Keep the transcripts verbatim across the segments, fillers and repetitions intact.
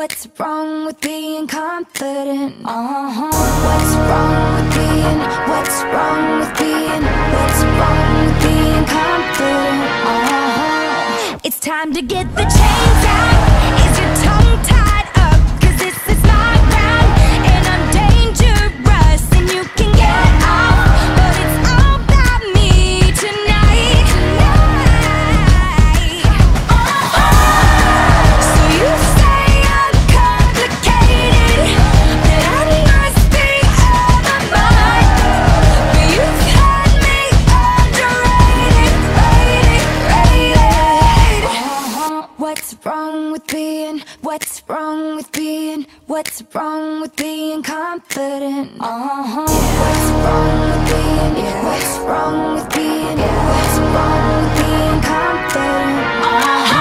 What's wrong with being confident? Uh-huh. What's wrong with being, what's wrong with being, what's wrong with being confident? Uh-huh. It's time to get the chains out. Is your tongue tied up? Cause this is my round, and I'm dangerous, and you can get out. But it's all about me tonight, tonight. Uh-huh. So you say I'm complicated, that I must be out of my mind. But you've had me underrated, rated, rated. Uh-huh. What's wrong with being, what's wrong with being, what's wrong with being confident? Uh-huh. What's wrong with being, what's wrong with being, what's wrong with being confident? Uh-huh.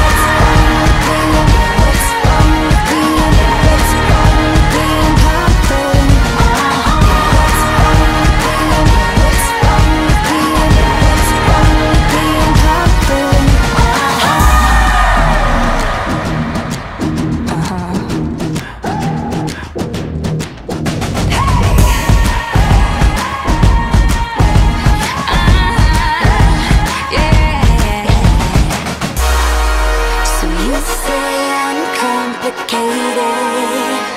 What's wrong with being, what's wrong with being confident? Uh-huh. What's wrong with being, what's wrong with being, what's wrong with being confident? So you say I'm complicated,